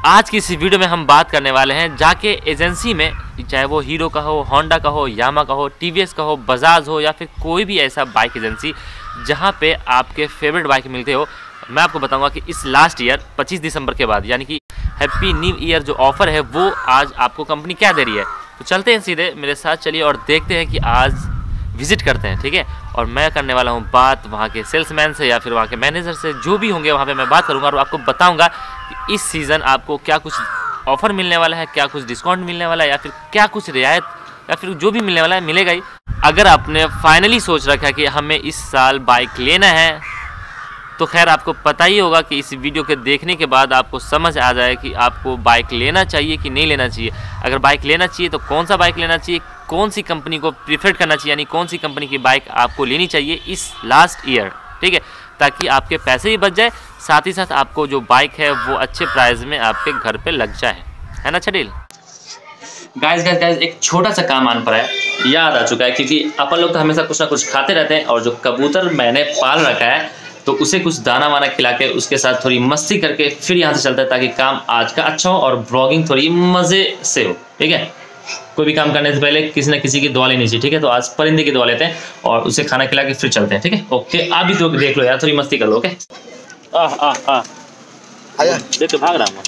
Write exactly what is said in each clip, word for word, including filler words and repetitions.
आज की इस वीडियो में हम बात करने वाले हैं जाके एजेंसी में, चाहे वो हीरो का हो, होंडा का हो, यामा का हो, टीवीएस का हो, बजाज हो या फिर कोई भी ऐसा बाइक एजेंसी जहां पे आपके फेवरेट बाइक मिलते हो। मैं आपको बताऊंगा कि इस लास्ट ईयर पच्चीस दिसंबर के बाद यानी कि हैप्पी न्यू ईयर जो ऑफ़र है वो आज आपको कंपनी क्या दे रही है। तो चलते हैं सीधे मेरे साथ, चलिए और देखते हैं कि आज विज़िट करते हैं, ठीक है। और मैं करने वाला हूँ बात वहाँ के सेल्समैन से या फिर वहाँ के मैनेजर से, जो भी होंगे वहाँ पे मैं बात करूँगा और आपको बताऊँगा कि इस सीज़न आपको क्या कुछ ऑफ़र मिलने वाला है, क्या कुछ डिस्काउंट मिलने वाला है या फिर क्या कुछ रियायत या फिर जो भी मिलने वाला है मिलेगा ही। अगर आपने फाइनली सोच रखा है कि हमें इस साल बाइक लेना है तो खैर आपको पता ही होगा कि इस वीडियो के देखने के बाद आपको समझ आ जाए कि आपको बाइक लेना चाहिए कि नहीं लेना चाहिए। अगर बाइक लेना चाहिए तो कौन सा बाइक लेना चाहिए, कौन सी कंपनी को प्रीफर करना चाहिए, यानी कौन सी कंपनी की बाइक आपको लेनी चाहिए इस लास्ट ईयर, ठीक है, ताकि आपके पैसे भी बच जाए, साथ ही साथ आपको जो बाइक है वो अच्छे प्राइस में आपके घर पे लग जाए, है ना छडील। गाइस गाइस गाइस एक छोटा सा काम आन पर है, याद आ चुका है, क्योंकि अपन लोग तो हमेशा कुछ ना कुछ खाते रहते हैं और जो कबूतर मैंने पाल रखा है तो उसे कुछ दाना वाना खिला के उसके साथ थोड़ी मस्ती करके फिर यहाँ से चलता है, ताकि काम आज का अच्छा हो और ब्लॉगिंग थोड़ी मज़े से हो, ठीक है। कोई भी काम करने से पहले किसी न किसी की दुआ लेनी चाहिए, ठीक है। तो आज परिंदे की दुआ लेते हैं और उसे खाना खिला के फिर चलते हैं, ठीक है। ओके, आप भी तो देख लो यार, थोड़ी मस्ती कर लो। ओके, आह आह आह देख के भाग रहा हूँ।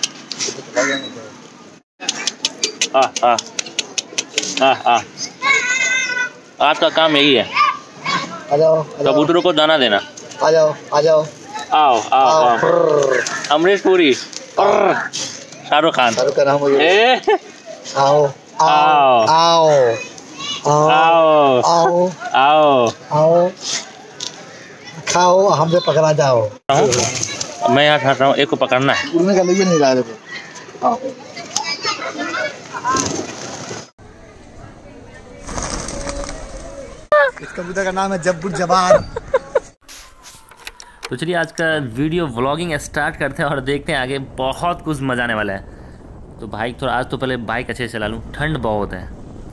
आह आह आह आह आज का काम यही है, कबूतरों को दाना देना। आ जाओ आ जाओ आओ आओ आओ अमरीश पुरी, शाहरुख खान, शाहरुख का नाम ए आओ आओ आओ आओ आओ आओ आओ खाओ, हमसे पकड़ा जाओ। मैं यहाँ ठहर रहा हूँ, एक को पकड़ना है। उड़ने का लिए नहीं रहा है। आओ इस कबूतर का नाम है जब्बू जबार। तो चलिए आज का वीडियो व्लॉगिंग स्टार्ट करते हैं और देखते हैं आगे, बहुत कुछ मजा आने वाला है। तो भाई थोड़ा आज तो पहले बाइक अच्छे से चला लूँ, ठंड बहुत है।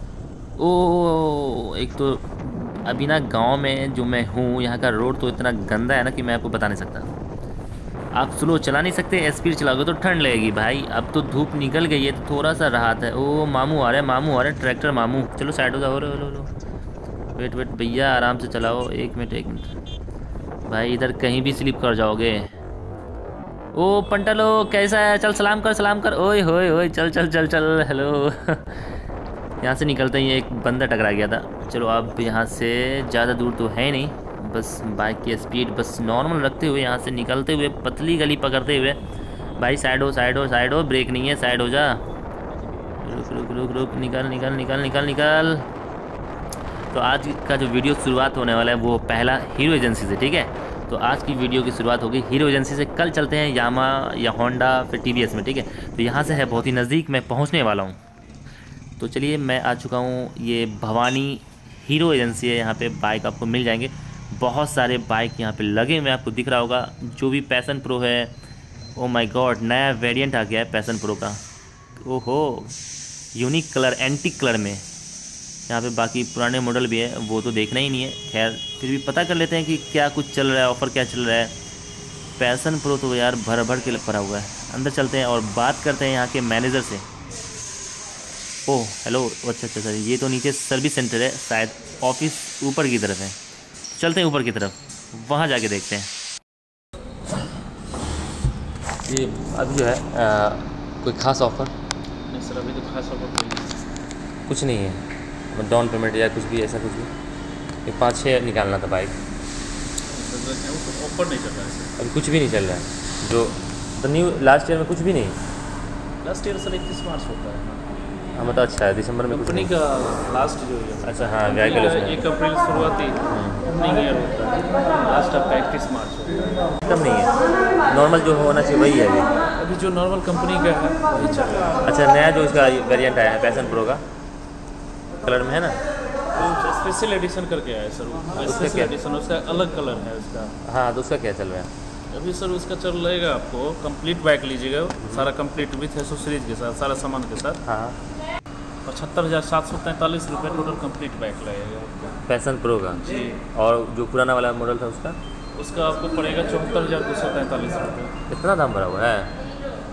ओ एक तो अभी ना गांव में जो मैं हूँ यहाँ का रोड तो इतना गंदा है ना कि मैं आपको बता नहीं सकता। आप स्लो चला नहीं सकते, स्पीड चलाओगे तो ठंड लगेगी भाई। अब तो धूप निकल गई है तो थोड़ा सा राहत है। ओ मामू आ रहे हैं, मामू आ रहे हैं, ट्रैक्टर मामू। चलो साइड हो जाओ, लो लो लो, वेट वेट भैया आराम से चलाओ, एक मिनट एक मिनट भाई, इधर कहीं भी स्लिप कर जाओगे। ओ पंटलो कैसा है, चल सलाम कर सलाम कर, ओए होए होए, चल चल चल चल, हेलो। यहाँ से निकलते ही एक बंदा टकरा गया था। चलो अब यहाँ से ज़्यादा दूर तो है नहीं, बस बाइक की स्पीड बस नॉर्मल रखते हुए यहाँ से निकलते हुए पतली गली पकड़ते हुए। भाई साइड हो साइड हो साइड हो, ब्रेक नहीं है, साइड हो जा, रुक रुक रुक रुक, निकल निकल निकल निकल निकल। तो आज का जो वीडियो शुरुआत होने वाला है वो पहला हीरो एजेंसी से, ठीक है। तो आज की वीडियो की शुरुआत होगी हीरो एजेंसी से। कल चलते हैं यामा या होंडा फिर टीवीएस में, ठीक है। तो यहाँ से है बहुत ही नज़दीक, मैं पहुँचने वाला हूँ। तो चलिए मैं आ चुका हूँ, ये भवानी हीरो एजेंसी है। यहाँ पे बाइक आपको मिल जाएंगे, बहुत सारे बाइक यहाँ पे लगे हुए आपको दिख रहा होगा। जो भी पैसन प्रो है, ओ माय गॉड नया वेरिएंट आ गया है पैसन प्रो का, ओहो यूनिक कलर, एंटिक कलर में। यहाँ पे बाकी पुराने मॉडल भी है, वो तो देखना ही नहीं है, खैर फिर भी पता कर लेते हैं कि क्या कुछ चल रहा है, ऑफ़र क्या चल रहा है। पैसन प्रो तो यार भर भर के पड़ा हुआ है। अंदर चलते हैं और बात करते हैं यहाँ के मैनेजर से। ओह हेलो, अच्छा अच्छा सर, ये तो नीचे सर्विस सेंटर है, शायद ऑफिस ऊपर की तरफ है। चलते हैं ऊपर की तरफ, वहाँ जाके देखते हैं। ये अभी जो है आ, कोई ख़ास ऑफ़र नहीं सर, अभी तो खास ऑफर कोई कुछ नहीं है, डाउन पेमेंट या कुछ भी ऐसा कुछ भी। एक पाँच छः निकालना था बाइक, ऑफर नहीं चल रहा है सर। अभी कुछ भी नहीं चल रहा है। जो द न्यू लास्ट ईयर में कुछ भी नहीं। लास्ट ईयर सर इकतीस मार्च होता है। हाँ मतलब अच्छा है, दिसंबर में कुछ कंपनी नहीं। का लास्ट जो है, अच्छा हाँ व्याकल उसमें एक अप्रैल शुरुआती ओपनिंग ईयर होता है, लास्ट आपका इकतीस मार्च होता है। कम नहीं है, नॉर्मल जो होना चाहिए वही है अभी। अभी जो नॉर्मल कंपनी का है वही चल रहा है। अच्छा नया जो इसका वेरिएंट आया है पैसन प्रो का कलर में है ना, तो स्पेशल एडिशन करके आया है सर वो। स्पेशल एडिशन उसका अलग कलर है उसका। हाँ तो उसका क्या चल रहा है अभी सर? उसका चल रहेगा आपको कंप्लीट बाइक लीजिएगा, सारा कंप्लीट विथ एसोसीरीज के साथ, सारा सामान के साथ, हाँ पचहत्तर हज़ार सात सौ तैंतालीस रुपये टोटल कंप्लीट बाइक लगेगा आपको पैसन प्रो का जी। और जो पुराना वाला मॉडल था उसका उसका आपको पड़ेगा चौहत्तर हज़ार दो सौ तैंतालीस रुपये। इतना दाम भरा हुआ है?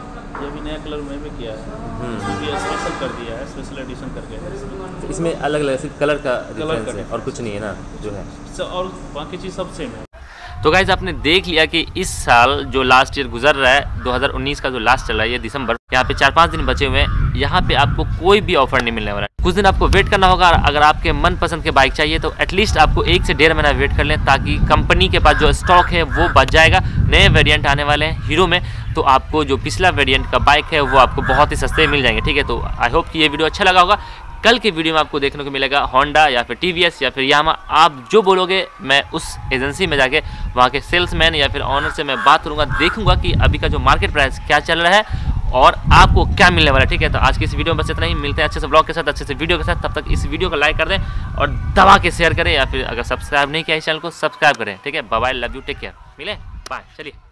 ये भी नया कलर में भी किया है, इसमें भी स्पेशल कर दिया है, स्पेशल एडिशन करके है इसमें। इसमें अलग अलग सिर्फ कलर का कलर डिफरेंस है और कुछ नहीं है ना जो है। स- और बाकी चीज़ सब सेम है। तो गाइज आपने देख लिया कि इस साल जो लास्ट ईयर गुजर रहा है, दो हज़ार उन्नीस का जो लास्ट चल रहा है ये दिसंबर, यहाँ पे चार पाँच दिन बचे हुए हैं। यहाँ पे आपको कोई भी ऑफर नहीं मिलने वाला है। कुछ दिन आपको वेट करना होगा। अगर आपके मनपसंद के बाइक चाहिए तो एटलीस्ट आपको एक से डेढ़ महीना वेट कर लें, ताकि कंपनी के पास जो स्टॉक है वो बच जाएगा। नए वेरिएंट आने वाले हैं हीरो में, तो आपको जो पिछला वेरिएंट का बाइक है वो आपको बहुत ही सस्ते मिल जाएंगे। ठीक है, तो आई होप कि ये वीडियो अच्छा लगा होगा। कल के वीडियो में आपको देखने को मिलेगा होंडा या फिर टीवीएस या फिर यामा, आप जो बोलोगे मैं उस एजेंसी में जाके वहाँ के सेल्समैन या फिर ऑनर से मैं बात करूँगा, देखूंगा कि अभी का जो मार्केट प्राइस क्या चल रहा है और आपको क्या मिलने वाला है। ठीक है, तो आज की इस वीडियो में बस इतना ही। मिलते हैं अच्छे से ब्लॉग के साथ, अच्छे से वीडियो के साथ। तब तक इस वीडियो को लाइक कर दें और दबा के शेयर करें, या फिर अगर सब्सक्राइब नहीं किया इस चैनल को सब्सक्राइब करें। ठीक है, bye bye, love you, take care, मिले, बाय, चलिए।